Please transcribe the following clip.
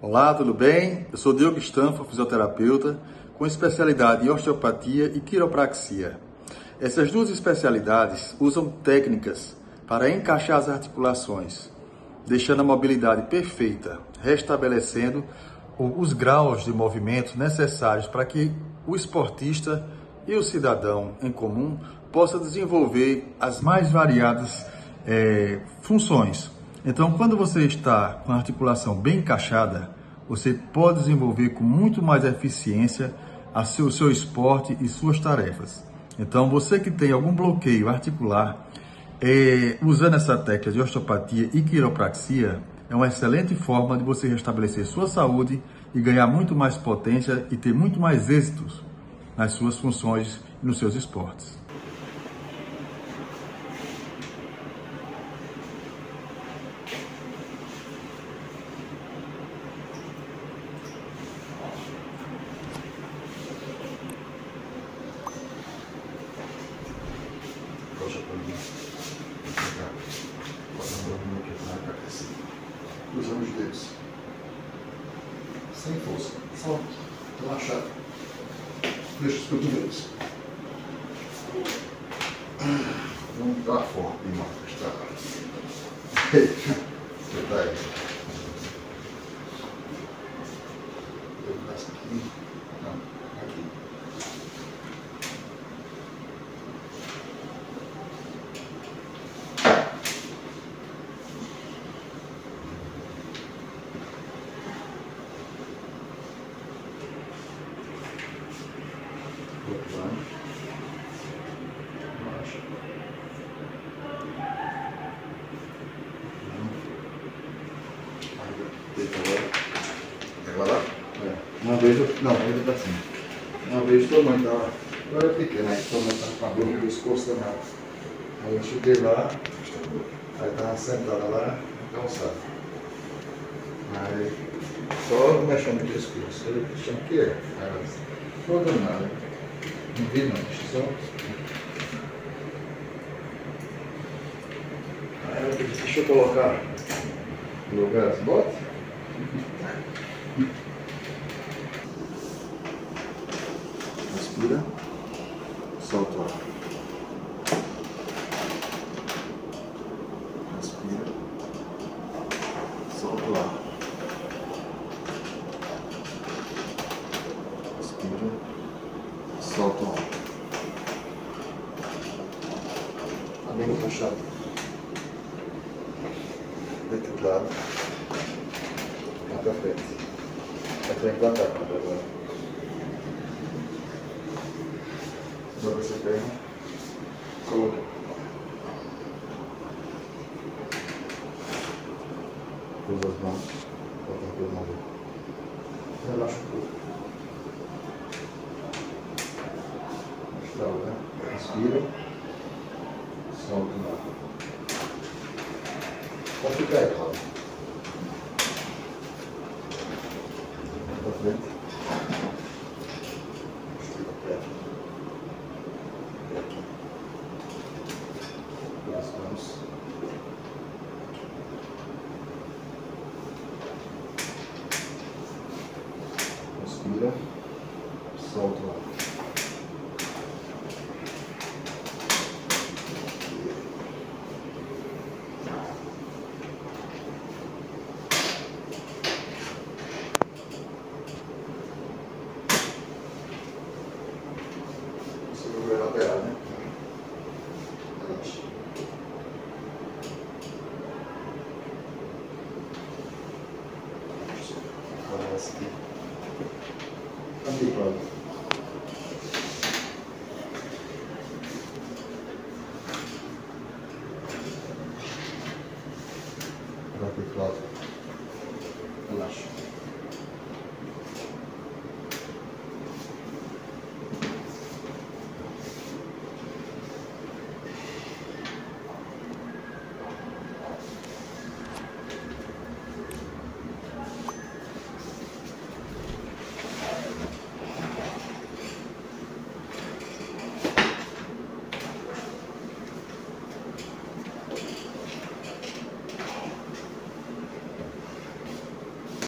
Olá, tudo bem? Eu sou Diogo Stanfo, fisioterapeuta, com especialidade em osteopatia e quiropraxia. Essas duas especialidades usam técnicas para encaixar as articulações, deixando a mobilidade perfeita, restabelecendo os graus de movimento necessários para que o esportista e o cidadão em comum possa desenvolver as mais variadas funções. Então, quando você está com a articulação bem encaixada, você pode desenvolver com muito mais eficiência o seu esporte e suas tarefas. Então, você que tem algum bloqueio articular, usando essa técnica de osteopatia e quiropraxia, é uma excelente forma de você restabelecer sua saúde e ganhar muito mais potência e ter muito mais êxitos nas suas funções e nos seus esportes. Puxa para mim. Bota a mão aqui na cabeça. Cruzando os dedos. Sem força. Só relaxado. Deixa os cotovelos. Vamos dar forte demais. Está. Você tá aí. Eu passo aqui. Não, aqui. Relaxa. Agora lá? Uma vez eu. Não, ainda tá assim. Uma vez tua mãe tava. Eu era pequena, aí tua mãe tava com a dor no pescoço danado. Aí eu cheguei lá, aí tava sentada lá, calçada. Aí só mexendo no pescoço. Eu achei que é. Aí ela disse, não deu nada. Não vi não, só. Aí eu disse, deixa eu colocar no lugar as botas. Respira, solta o ar. Respira, solta o ar. Respira, solta o ar. A língua fechada. Deita de lado. Lá pra frente. Pra frente pra cá, agora. Dobra essa perna. Coloca. Cruza as mãos. Bota a perna ali. Relaxa um pouco. Respira. Solta o ar. Pode ficar aí, Cláudio.